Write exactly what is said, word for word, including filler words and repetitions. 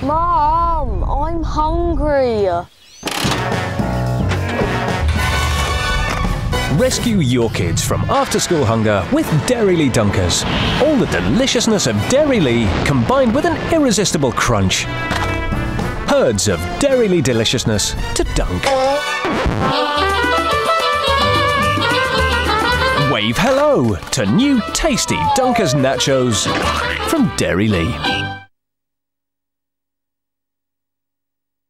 Mom, I'm hungry. Rescue your kids from after-school hunger with Dairylea Dunkers. All the deliciousness of Dairylea combined with an irresistible crunch. Herds of Dairylea deliciousness to dunk. Wave hello to new tasty Dunkers Nachos from Dairylea.